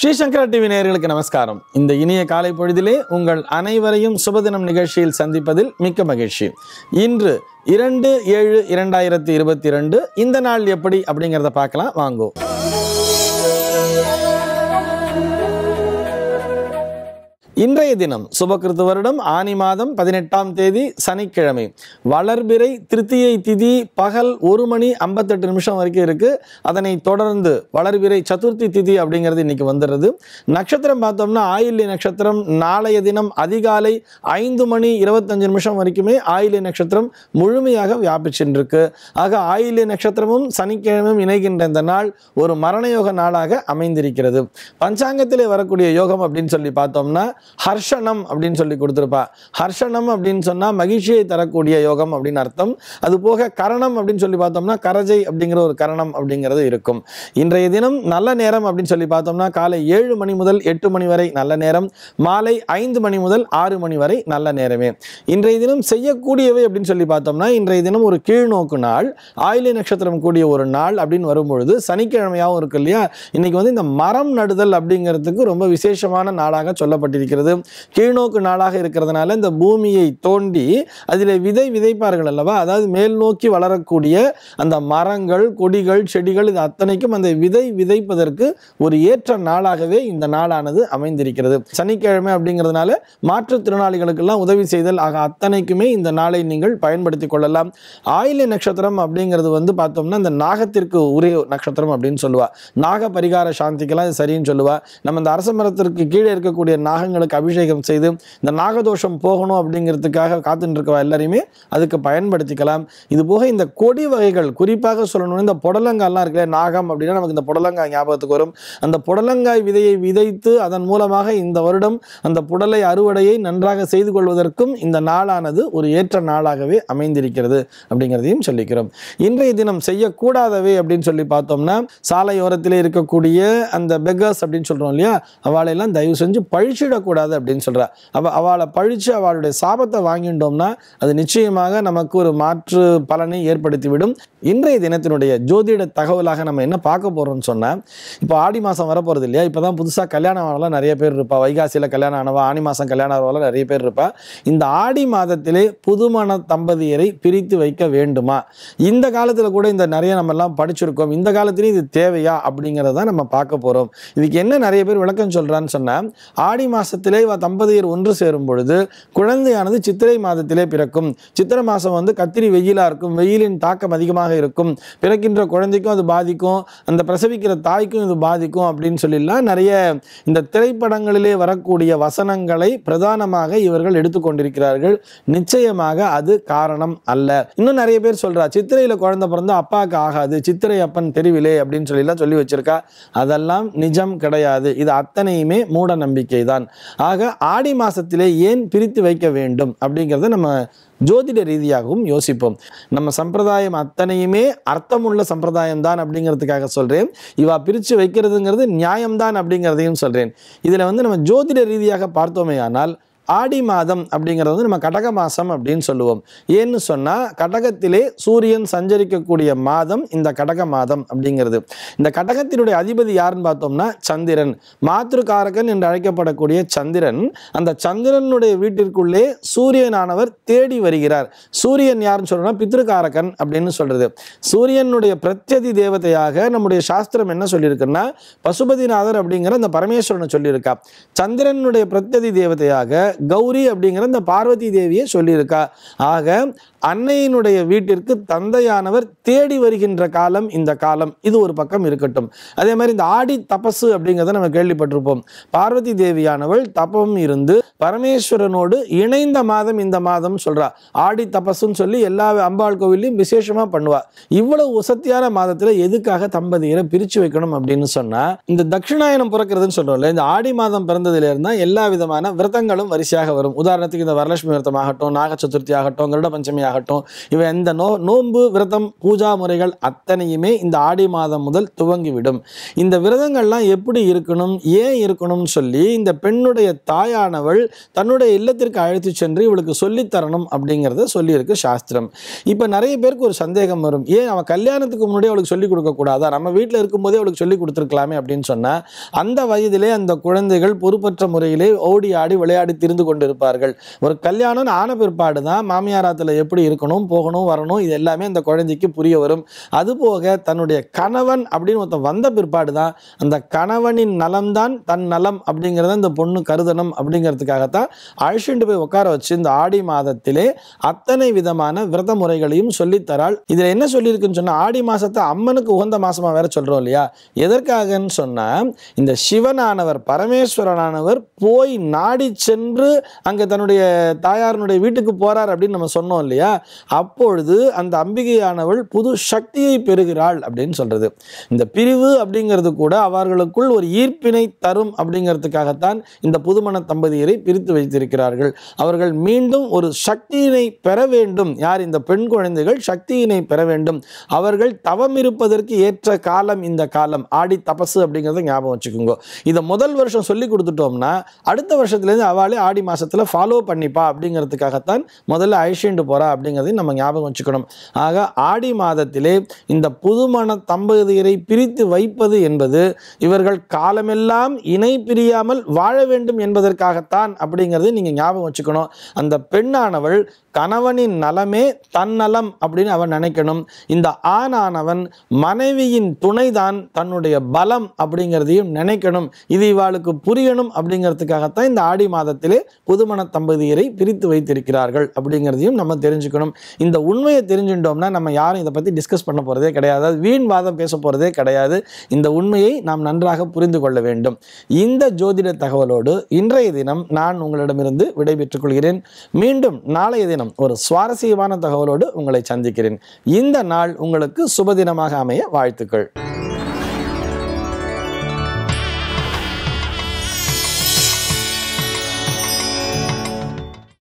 Sri Sankara TV நேயர்களுக்கு நமஸ்காரம். இந்த இனிய காலை பொழுதிலே உங்கள் அனைவரையும் சுபதினம் நிகழ்ச்சியில் சந்திப்பதில் மிக்க மகிழ்ச்சி. இன்று 2/7/2022 இந்த நாள் எப்படி அப்படிங்கிறத பார்க்கலாம் வாங்கோ. இன்றைய தினம் சுபகிருத்து வருடம் ஆனி மாதம் 18ஆம் தேதி சனிக்கிழமை. வளர்பிறை திருத்தியை திதி பகல் 1:58 வரைக்கும் இருக்கு. அதனை தொடர்ந்து வளர்பிறை சதுர்த்தி திதி அப்படிங்கிறது இன்னைக்கு வந்துடுறது. நட்சத்திரம் பார்த்தோம்னா ஆயில்ய நட்சத்திரம். நாளைய தினம் அதிகாலை 5:25 வரைக்குமே ஆயில்ய நட்சத்திரம் முழுமையாக வியாபிச்சுருக்கு. ஆக ஆயில்ய நட்சத்திரமும் சனிக்கிழமையும் இணைகின்ற இந்த நாள் ஒரு மரணயோக நாளாக அமைந்திருக்கிறது. பஞ்சாங்கத்திலே வரக்கூடிய யோகம் அப்படின்னு சொல்லி பார்த்தோம்னா ஹர்ஷனம் அப்படின்னு சொல்லி கொடுத்துருப்பா. ஹர்ஷனம் அப்படின்னு சொன்னா மகிழ்ச்சியை தரக்கூடிய யோகம் அப்படின்னு அர்த்தம். அது போக கரணம் அப்படின்னு சொல்லி பார்த்தோம்னா கரஜை அப்படிங்கிற ஒரு கரணம் அப்படிங்கிறது இருக்கும். இன்றைய தினம் நல்ல நேரம் அப்படின்னு சொல்லி பார்த்தோம்னா காலை 7 மணி முதல் 8 மணி வரை நல்ல நேரம், மாலை 5 மணி முதல் 6 மணி வரை நல்ல நேரமே. இன்றைய தினம் செய்யக்கூடியவை அப்படின்னு சொல்லி பார்த்தோம்னா இன்றைய தினம் ஒரு கீழ்நோக்கு நாள், ஆயில்ய நட்சத்திரம் கூடிய ஒரு நாள் அப்படின்னு வரும்பொழுது சனிக்கிழமையாகவும் இருக்கு இல்லையா. இன்னைக்கு வந்து இந்த மரம் நடுதல் அப்படிங்கிறதுக்கு ரொம்ப விசேஷமான நாளாக சொல்லப்பட்டிருக்கிறது. கீழ்நோக்கு நாளாக இருக்கிறதுனால இந்த பூமியை தோண்டி அதில் விதை விதைப்பார்கள் அல்லவா. அதாவது மேல் நோக்கி வளரக்கூடிய அந்த மரங்கள் கொடிகள் செடிகள் இது அத்தனைக்கும் அந்த விதை விதைப்பதற்கு ஒரு ஏற்ற நாளாகவே இந்த நாளானது அமைந்திருக்கிறது. சனிக்கிழமை அப்படிங்கிறதுனால மாற்றுத்திறனாளிகளுக்கெல்லாம் உதவி செய்தல் ஆக அத்தனைக்குமே இந்த நாளை நீங்கள் பயன்படுத்தி கொள்ளலாம். ஆயில்ய நட்சத்திரம் அப்படிங்கிறது வந்து பார்த்தோம்னா இந்த நாகத்திற்கு உரிய நட்சத்திரம் அப்படின்னு சொல்லுவா. நாக பரிகார சாந்திக்கெல்லாம் இது சரின்னு சொல்லுவா. நம்ம இந்த அரச மரத்திற்கு கீழே இருக்கக்கூடிய நாகங்களுக்கு அபிஷேகம் செய்து இந்த நாகதோஷம் போகணும் அப்படிங்கிறதுக்காக காத்துட்டு இருக்கவா எல்லாரையுமே அதுக்கு பயன்படுத்திக்கலாம். இது போக இந்த கொடி வகைகள் குறிப்பாக சொல்லணும், இந்த புடலங்காய்லாம் இருக்குல்ல, நாகம் அப்படின்னா நமக்கு இந்த புடலங்காய் ஞாபகத்துக்கு வரும். அந்த புடலங்காய் விதையை விதைத்து அதன் மூலமாக இந்த வருடம் அந்த புடலை அறுவடையை நன்றாக செய்து கொள்வதற்கும் இந்த நாளானது ஒரு ஏற்ற நாளாகவே அமைந்திருக்கிறது அப்படிங்கிறதையும் சொல்லிக்கிறோம். இன்றைய தினம் செய்யக்கூடாதவை அப்படின்னு சொல்லி பார்த்தோம்னா சாலையோரத்திலே இருக்கக்கூடிய அந்த பெக்கர்ஸ் அப்படின்னு சொல்றோம் இல்லையா, அவளையெல்லாம் தயவு செஞ்சு பழிச்சிடக்கூடாது அப்படின்னு சொல்றா. அவளை பழிச்சு அவளுடைய சாபத்தை வாங்கிட்டோம்னா அது நிச்சயமாக நமக்கு ஒரு மாற்று பலனை ஏற்படுத்திவிடும். இன்றைய தினத்தினுடைய ஜோதிட தகவலாக நம்ம என்ன பார்க்க போறோம்னு சொன்னா, இப்போ ஆடி மாசம் வரப்போறது இல்லையா. இப்பதான் புதுசா கல்யாணம் ஆனவெல்லாம் நிறைய பேர் இருப்பா. வைகாசியில கல்யாணம் ஆனவா, ஆனி மாசம் கல்யாணம் ஆனவெல்லாம் நிறைய பேர் இருப்பா. இந்த ஆடி மாதத்திலே புதுமண தம்பதியரை பிரித்து வைக்க வேண்டுமா? இந்த காலத்துல கூட இந்த நிறைய நம்ம எல்லாம் படிச்சிருக்கோம். இந்த காலத்திலேயும் இது தேவையா அப்படிங்கிறத நம்ம பார்க்க போறோம். இதுக்கு என்ன நிறைய பேர் விளக்கம் சொல்றான்னு சொன்னா, ஆடி மாசத்திலே தம்பதியர் ஒன்று சேரும் பொழுது குழந்தையானது சித்திரை மாதத்திலே பிறக்கும். சித்திரை மாசம் வந்து கத்திரி வெயிலா இருக்கும், வெயிலின் தாக்கம் அதிகமாக இருக்கும், பிறக்கின்ற குழந்தைக்கும் அது பாதிக்கும், அந்த பிரசவிக்கிற தாய்க்கும் இது பாதிக்கும் அப்படின்னு சொல்லிலாம் நிறைய இந்த திரைப்படங்களிலே வரக்கூடிய வசனங்களை பிரதானமாக இவர்கள் எடுத்துக்கொண்டிருக்கிறார்கள். நிச்சயமாக அது காரணம் அல்ல. இன்னும் நிறைய பேர் சொல்றா சித்திரையில குழந்தை பிறந்தா அப்பாவுக்கு ஆகாது, சித்திரை அப்பன் தெருவிலே அப்படின்னு சொல்லிலாம் சொல்லி வச்சிருக்கா. அதெல்லாம் நிஜம் கிடையாது. இது அத்தனையுமே மூட நம்பிக்கை தான். ஆக ஆடி மாசத்திலே ஏன் பிரித்து வைக்க வேண்டும் அப்படிங்கிறத நம்ம ஜோதிட ரீதியாகவும் யோசிப்போம். நம்ம சம்பிரதாயம் அத்தனையுமே அர்த்தமுள்ள சம்பிரதாயம் தான் அப்படிங்கிறதுக்காக சொல்றேன். இவா பிரித்து வைக்கிறதுங்கிறது நியாயம்தான் அப்படிங்கிறதையும் சொல்றேன். இதுல வந்து நம்ம ஜோதிட ரீதியாக பார்த்தோமே ஆனால் ஆடி மாதம் அப்படிங்கிறது வந்து நம்ம கடக மாசம் அப்படின்னு சொல்லுவோம். ஏன்னு சொன்னா கடகத்திலே சூரியன் சஞ்சரிக்கக்கூடிய மாதம் இந்த கடக மாதம் அப்படிங்கிறது. இந்த கடகத்தினுடைய அதிபதி யாருன்னு பார்த்தோம்னா சந்திரன், மாத்ருகாரகன் என்று அழைக்கப்படக்கூடிய சந்திரன். அந்த சந்திரனுடைய வீட்டிற்குள்ளே சூரியனானவர் தேடி வருகிறார். சூரியன் யாருன்னு சொல்றோம்னா பித்ருகாரகன் அப்படின்னு சொல்றது. சூரியனுடைய பிரத்யதி தேவதையாக நம்முடைய சாஸ்திரம் என்ன சொல்லியிருக்குன்னா பசுபதிநாதர் அப்படிங்கிற அந்த பரமேஸ்வரனை சொல்லியிருக்கா. சந்திரனுடைய பிரத்யதி தேவதையாக கௌரி அப்படிங்கிற இந்த பார்வதி தேவியை சொல்லியிருக்கா. ஆக அன்னையினுடைய வீட்டிற்கு தந்தையானவர் தேடி வருகின்ற காலம் இந்த காலம். இது ஒரு பக்கம் இருக்கட்டும். அதே மாதிரி இந்த ஆடி தபசு அப்படிங்கிறத நம்ம கேள்விப்பட்டிருப்போம். பார்வதி தேவியானவள் தபம் இருந்து பரமேஸ்வரனோடு இணைந்த மாதம் இந்த மாதம் சொல்றா. ஆடி தபசுன்னு சொல்லி எல்லா அம்பாள் கோவிலையும் விசேஷமா பண்ணுவா. இவ்வளவு உசத்தியான மாதத்துல எதுக்காக தம்பதியரை பிரிச்சு வைக்கணும் அப்படின்னு சொன்னா, இந்த தட்சிணாயனம் பிறக்கிறதுன்னு சொல்றோம்ல, இந்த ஆடி மாதம் பிறந்ததுல இருந்தா எல்லா விதமான விரதங்களும் வரிசை வரிசையாக வரும். உதாரணத்துக்கு இந்த வரலட்சுமி விரதம் ஆகட்டும், நாக சதுர்த்தி ஆகட்டும், கருட பஞ்சமி ஆகட்டும், இவை இந்த நோன்பு விரதம் பூஜா முறைகள் அத்தனையுமே இந்த ஆடி மாதம் முதல் துவங்கிவிடும். இந்த விரதங்கள்லாம் எப்படி இருக்கணும், ஏன் இருக்கணும்னு சொல்லி இந்த பெண்ணுடைய தாயானவள் தன்னுடைய இல்லத்திற்கு அழைத்து சென்று இவளுக்கு சொல்லித்தரணும் அப்படிங்கிறத சொல்லியிருக்கு சாஸ்திரம். இப்போ நிறைய பேருக்கு ஒரு சந்தேகம் வரும், ஏன் அவன் கல்யாணத்துக்கு முன்னாடி அவளுக்கு சொல்லிக் கொடுக்கக்கூடாதா, நம்ம வீட்டில் இருக்கும்போதே அவளுக்கு சொல்லிக் கொடுத்துருக்கலாமே அப்படின்னு சொன்னால், அந்த வயதிலே அந்த குழந்தைகள் பொறுப்பற்ற முறையிலே ஓடி ஆடி விளையாடி திரிந்து கொண்டு இருப்பார்கள். ஒரு கல்யாணம் ஆன பிற்பாடு தான் மாமியாராத்தில் எப்படி இருக்கணும், போகணும், வரணும், இது எல்லாமே அந்த குழந்தைக்கு புரிய வரும். அதுபோக தன்னுடைய கணவன் அப்படின்னு ஒருத்தன் வந்த பிற்பாடு தான் அந்த கணவனின் நலம்தான் தன் நலம் அப்படிங்கிறத இந்த பொண்ணு கருதணும். அப்படிங்கிறதுக்காகத்தான் அழைச்சிட்டு போய் உட்கார வச்சு இந்த ஆடி மாதத்திலே அத்தனை விதமான விரத முறைகளையும் சொல்லித்தராள். இதில் என்ன சொல்லியிருக்குன்னு சொன்னால், ஆடி மாதத்தை அம்மனுக்கு உகந்த மாசமாக வேற சொல்கிறோம் இல்லையா. எதற்காகன்னு சொன்னால், இந்த சிவனானவர் பரமேஸ்வரனானவர் போய் நாடி சென்று அங்கே தன்னுடைய தாயாரனுடைய வீட்டுக்கு போறார் அப்படின்னு நம்ம சொன்னோம் இல்லையா. அப்பொழுது அந்த அம்பிகையானவள் புது சக்தியை பெறுகிறாள் அப்படின்னு சொல்றது. இந்த பிரிவு அப்படிங்கிறது கூட அவர்களுக்குள் ஒரு ஈர்ப்பினை தரும் அப்படிங்கிறதுக்காகத்தான் இந்த புதுமண தம்பதியரை பிரித்து வைத்திருக்கிறார்கள். அவர்கள் மீண்டும் ஒரு சக்தியினை பெற வேண்டும். யார்? இந்த பெண் குழந்தைகள் சக்தியினை பெற வேண்டும். அவர்கள் தவம் இருப்பதற்கு ஏற்ற காலம் இந்த காலம். ஆடி தபசு அப்படிங்கிறத ஞாபகம் வச்சுக்கோங்க. இதை முதல் வருஷம் சொல்லி கொடுத்துட்டோம்னா அடுத்த வருஷத்துலேருந்து அவளே ஆடி மாசத்துல ஃபாலோ பண்ணிப்பா அப்படிங்கிறதுக்காகத்தான் முதல்ல அழைச்சிட்டு போறா அப்படிங்கிறதையும் நம்ம ஞாபகம் வச்சுக்கணும். ஆக ஆடி மாதத்திலே இந்த புதுமண தம்பதியரை பிரித்து வைப்பது என்பது இவர்கள் காலமெல்லாம் இணை பிரியாமல் வாழ வேண்டும் என்பதற்காகத்தான் அப்படிங்கிறதை நீங்க ஞாபகம் வச்சுக்கணும். அந்த பெண்ணானவள் கணவனின் நலமே தன்னலம் அப்படின்னு அவன் நினைக்கணும். இந்த ஆணானவன் மனைவியின் துணைதான் தன்னுடைய பலம் அப்படிங்கிறதையும் நினைக்கணும். இது இவாளுக்கு புரியணும் அப்படிங்கிறதுக்காகத்தான் இந்த ஆடி மாதத்திலே புதுமண தம்பதியரை பிரித்து வைத்திருக்கிறார்கள் அப்படிங்கிறதையும் நம்ம தெரிஞ்சுக்கணும். இந்த உண்மையை தெரிஞ்சுட்டோம்னா நம்ம யாரும் இதை பற்றி டிஸ்கஸ் பண்ண போகிறதே கிடையாது, வீண் வாதம் பேச போகிறதே கிடையாது. இந்த உண்மையை நாம் நன்றாக புரிந்து கொள்ள வேண்டும். இந்த ஜோதிட தகவலோடு இன்றைய தினம் நான் உங்களிடமிருந்து விடைபெற்றுக் கொள்கிறேன். மீண்டும் நாளைய தினம் ஒரு சுவாரஸ்யமான தகவலோடு உங்களை சந்திக்கிறேன். இந்த நாள் உங்களுக்கு சுபதினமாக அமைய வாழ்த்துக்கள்.